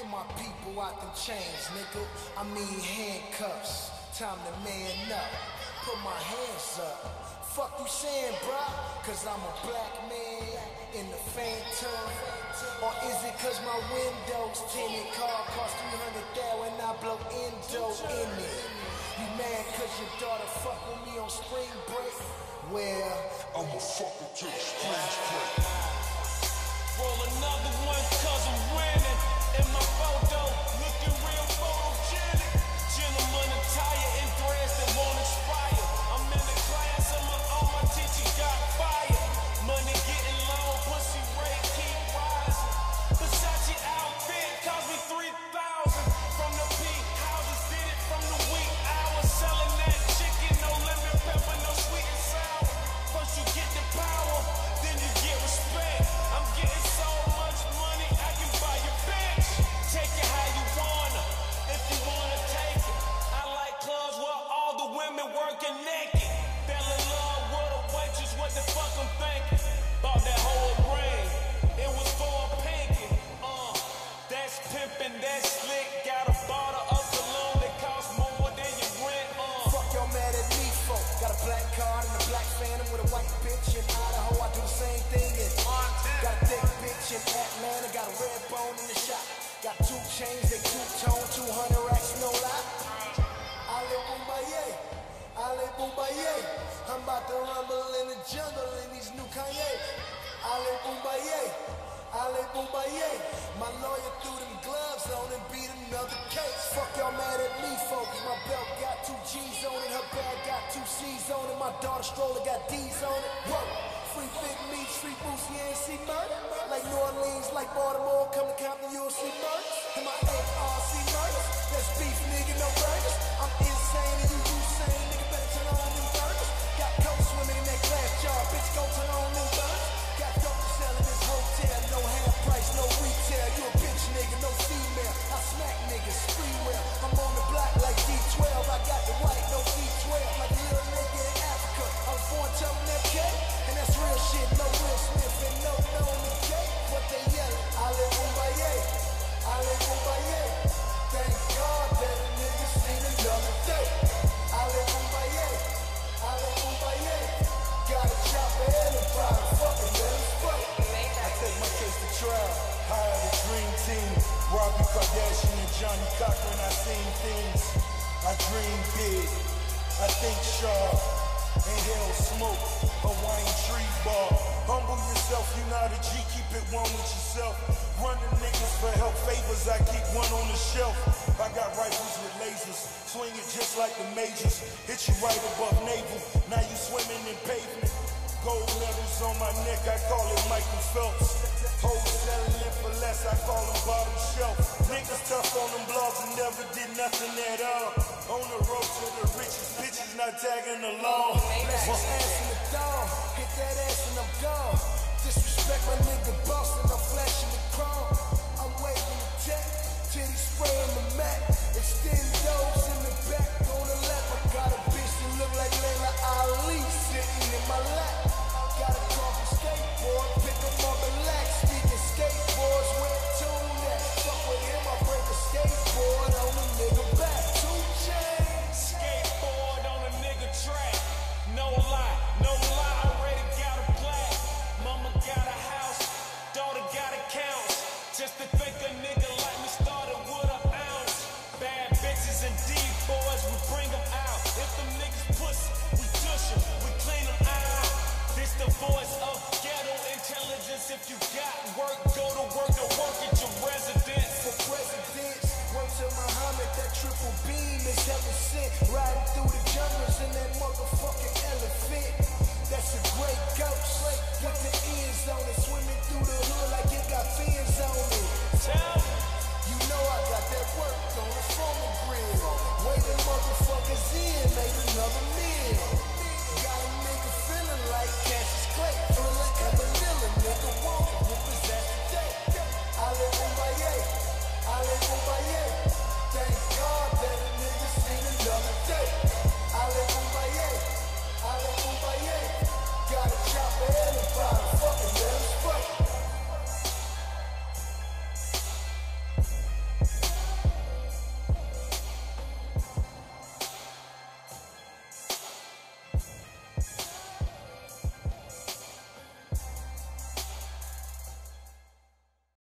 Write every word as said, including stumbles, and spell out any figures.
my people out them chains, nigga. I mean handcuffs. Time to man up. Put my hands up. Fuck you saying, bruh? Cause I'm a black man in the phantom. Or is it cause my windows tinted? Car cost three hundred thousand when I blow Indo in it. You mad cause your daughter fuck with me on spring break? Well, I'ma fuck her till the spring break. Roll another one cause I'm winning. In my photo, looking real photogenic. Gentleman attire in threads that won't expire. I'm in the class of my own, my teacher got fired. Money getting low, pussy rate keep rising. Versace outfit cost me three thousand. From the peak houses, did it from the week hours. Selling that chicken, no lemon pepper, no sweet and sour. First you get the power, then you get respect. I'm getting so much money, I can buy your bitch. Take it how you wanna, if you wanna take it. I like clubs where all the women working naked. Fell in love with a waitress, what the fuck I'm thinking? Bought that whole ring, it was for a pinky. Uh, that's pimpin', that's slick. Got a bottle of cologne that costs more than your rent. Uh. Fuck y'all mad at me, folk. Got a black card and a black phantom with a white bitch in Idaho. I do the same thing in got a thick bitch in Atlanta. Got a red bone in the shop. Got two chains, they two-tone, two hundred racks, no lie. Ale Bomaye, Ale Bomaye. I'm about to rumble in the jungle in these new Kanye. Ale Bomaye, Ale Bomaye. My lawyer threw them gloves on and beat another case. Fuck y'all mad at me, folks. My belt got two G's on it, her bag got two C's on it. My daughter stroller got D's on it. Whoa, free big meat, street boots, you ain't see murder. Like New Orleans, like Baltimore, come to Compton, you'll see murder. And my A R C murders, that's beef, nigga, no burgers. I'm insane and you Usain, nigga, better turn on them burgers. Got coke swimming in that glass jar, bitch, go turn on them burgers. Got dope to sell in this hotel, no half price, no retail. You a bitch, nigga, no female. I smack niggas, free will. I'm on the block like D twelve, I got the white, no D twelve. Like a little nigga in Africa, I was born telling that kid. And that's real shit, no Will Smith and no known the gate. What they yelling, Ale Bomaye, Ale Bomaye. Thank God that a nigga seen another day. Ale Bomaye, Ale Bomaye. Got a chopper and a private, fucking let him spray. I take my case to trial, hire the dream team. Robbie Kardashian and Johnny Cochran, I seen things. I dream big, I think sharp. Inhale smoke, Hawaiian tree bar. Humble yourself, you not a G, keep it one with yourself. Running niggas for help favors, I keep one on the shelf. I got rifles with lasers, swing it just like the majors. Hit you right above navel, now you swimming in pavement. Gold medals on my neck, I call it Michael Phelps. Hoes selling it for less, I call them bottom shelf. Niggas tough on them blogs and never did nothing at all. On the road to the riches, bitches not tagging along. Bless my ass in the dome, hit that ass and I'm gone. Disrespect my nigga boss and I'm flashing the chrome. I'm waving the tech, titty spraying the mat. Extend those in the back on the left. I got a bitch that look like Layla Ali sitting in my lap. Got a car for skateboard, pick them up and relax. Speaking skateboards, where tune at? Fuck with him, I break a skateboard on a nigga back. Two chains. Skateboard on a nigga track. No lie, no lie, already got a plaque. Mama got a house, daughter got accounts. Just to think a nigga like me started with an ounce. Bad bitches and D-boys, we bring them out. If them niggas pussy, we dush them, we clean them out. This the voice of ghetto intelligence. If you got work, go to work.